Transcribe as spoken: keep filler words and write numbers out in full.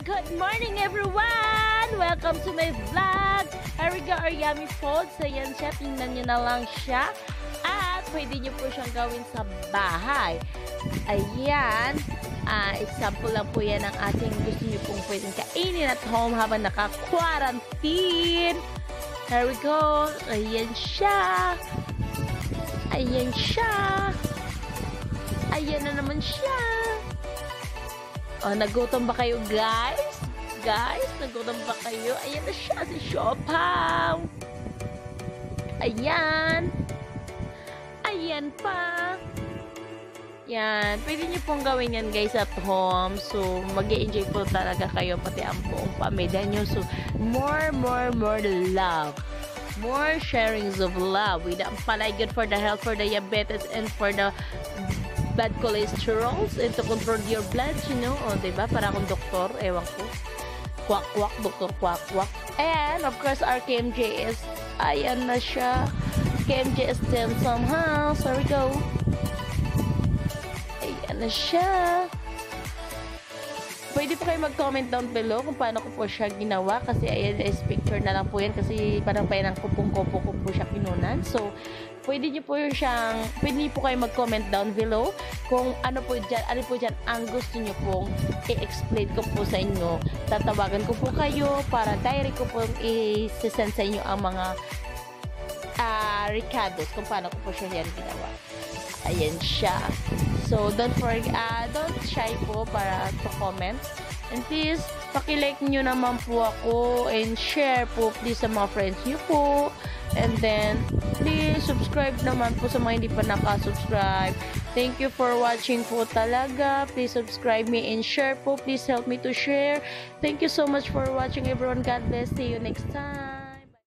Good morning everyone! Welcome to my vlog! Here we go, our yummy food. So yan siya, tingnan nyo na lang siya. At pwede nyo po siyang gawin sa bahay. Ayan. Uh, example lang po yan ng ating gusto nyo pong pwedeng kainin at home habang naka-quarantine. Here we go. Ayan siya. Ayan siya. Ayan na naman siya. Oh, nagutom ba kayo, guys? Guys, nagutom ba kayo? Ayan na siya, si Siopaw. Ayan. Ayan pa. Yan. Pwede nyo pong gawin yan, guys, at home. So, mag-i-enjoy po talaga kayo, pati ang buong pamilya nyo. So, more, more, more love. More sharings of love. With ang palay, good for the health, for the diabetes, and for the bad cholesterol, and to control your blood, you know, o, diba? Para akong doktor, ewan ko. Kwak, kwak, doktor, kwak, kwak. And, of course, our K M J is, ayan na siya. K M J is still somehow. So, we go. Ayan na siya. Pwede po kayo mag-comment down below kung paano ko po siya ginawa. Kasi, ayan, is picture na lang po yan. Kasi, parang pa yan ang kupong-kupo ko po siya kinunan. So, pwede niyo po siyang, pwede niyo po kayo mag-comment down below kung ano po dyan, ano po dyan ang gusto niyo pong i-explain ko po sa inyo. Tatawagan ko po kayo para diary ko po i-send sa inyo ang mga uh, recados kung paano ko po siya yan ginawa. Ayan siya. So, don't forget, uh, don't shy po para to comment. And please, paki-like nyo naman po ako and share po please sa mga friends nyo po. And then, please subscribe naman po sa mga hindi pa naka-subscribe. Thank you for watching po talaga. Please subscribe me and share po. Please help me to share. Thank you so much for watching everyone. God bless. See you next time.